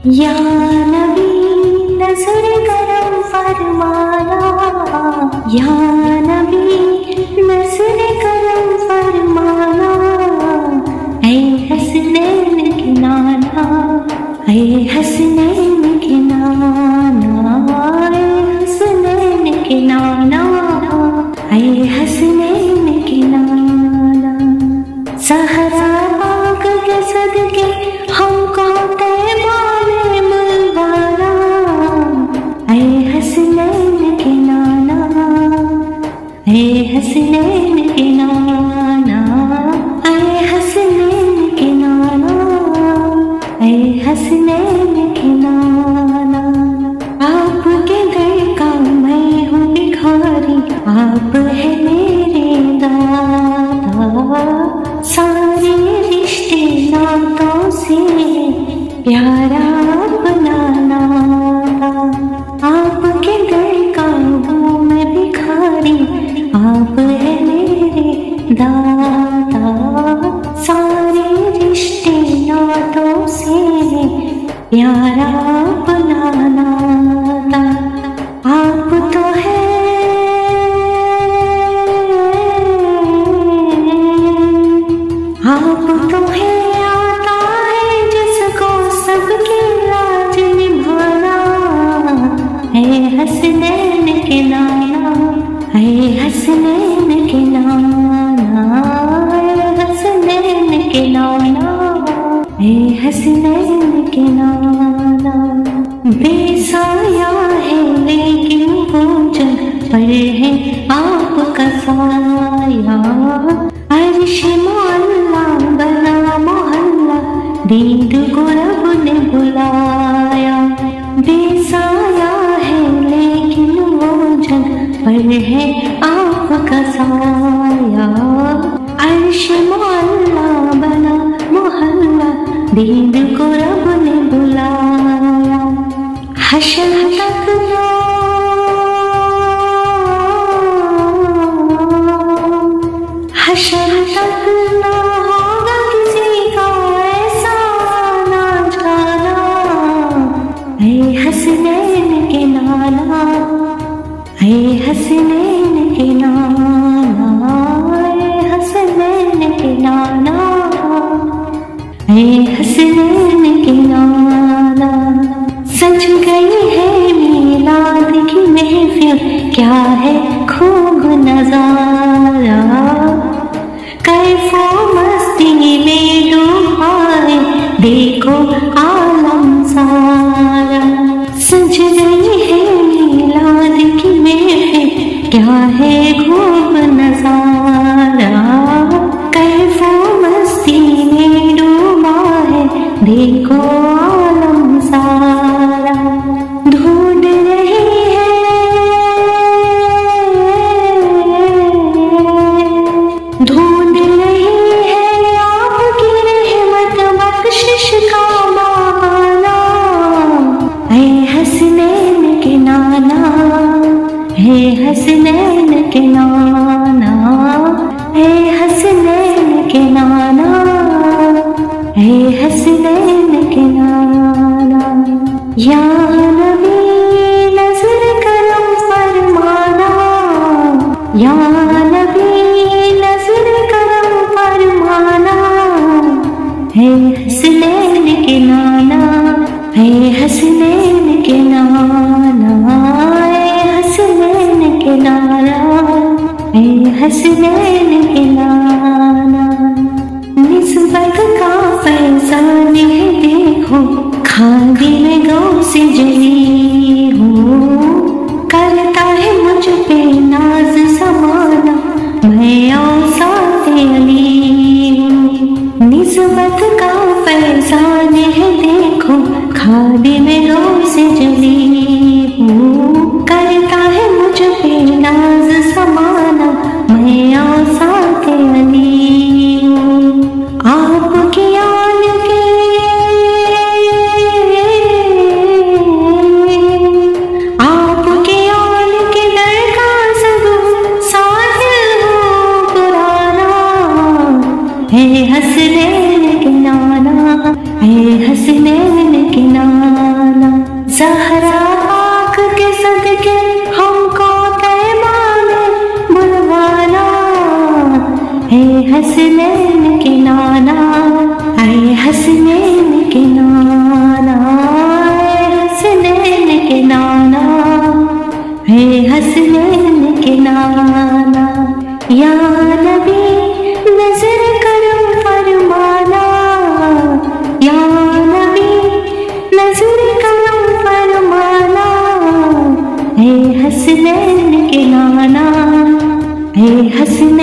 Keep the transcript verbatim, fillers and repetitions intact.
या नबी नज़र करम फरमाना, या नबी नज़र करम फरमाना। ऐ हसनैन के नाना, ऐ हसनैन के नाना, ऐ हसनैन के नाना, ऐ हसनैन के नाना। सहरा पाक के सदके हमको तैबा में मिलवाना। ऐ हसनैन के नाना, ऐ हसनैन के नाना, ऐ हसनैन के नाना, ऐ हसनैन के नाना। आपके दर का मैं हूँ भिखारी, आप है मेरे दाता। सारे रिश्ते नातों से प्यारा अपना नाता। आपके दर का हूँ मैं भिखारी, आप है मेरे दाता। सारे रिश्ते नातों से प्यारा अपना नाता। आप तो है आप तो है आता है जिसको सबकी लाज निभाना। है हसनैन के नाना, है हसनैन के नाना, है हसनैन के नाना, है हसनैन के नाना। बेसाया है लेकिन वो जग पर है आपका साया। अर्श मोहल्ला बना मोहल्ला, दीद को रब ने बुलाया। बेसाया है लेकिन वो जग पर है आपका साया। अर्श मोहल्ला बना मोहल्ला, दीद को रब ने बुलाया। हशर तक ना हशर तक ना होगा किसी का ऐसा ना जाना। ऐ हसनैन के नाना, ऐ हसनैन के नाना, ऐ हसनैन के नाना, ऐ हसनैन के नाना। सज गई है मीलाद की महफिल, क्या है खूब नजारा। कैफो मस्ती में डूबा है देखो आलम सारा। सज गई है मीलाद की महफिल, क्या है खूब नजारा। कैफो मस्ती में डूबा है देखो आलम सारा। ढूंढ रही है ढूंढ रही है आपकी रहमत बख्शिश का बहाना। ऐ हसनैन के नाना, ऐ हसनैन के नाना, ऐ हसनैन के नाना, ऐ हसनैन के नाना। या नबी नज़र करम फरमाना, या नबी नज़र करम फरमाना। है हसनैन के नाना, है हसनैन के नाना, है हसनैन के नाना, है हसनैन के नाना। निस्बत का फैज़ान है देखो, खादी में गौ से जली हूँ। करता है मुझ पे नाज समाना, मैं औसात अली हूँ। निस्बत का फैज़ान है देखो, खादी में गौ से जली हूँ। करता है मुझ पे नाज समाना, मैं औसात अली हूँ। आपकी आन के आपके आन के दर का सब साहिल हो पुराना। है हसनैन के नाना, है हसनैन के नाना, हसनैन के नाना, ऐ हसनैन के नाना, ऐ हसनैन के नाना, ऐ हसनैन के नाना। या नबी नजर करम फरमाना, या नबी नजर करम फरमाना, ऐ हसनैन के नाना, ऐ हसनैन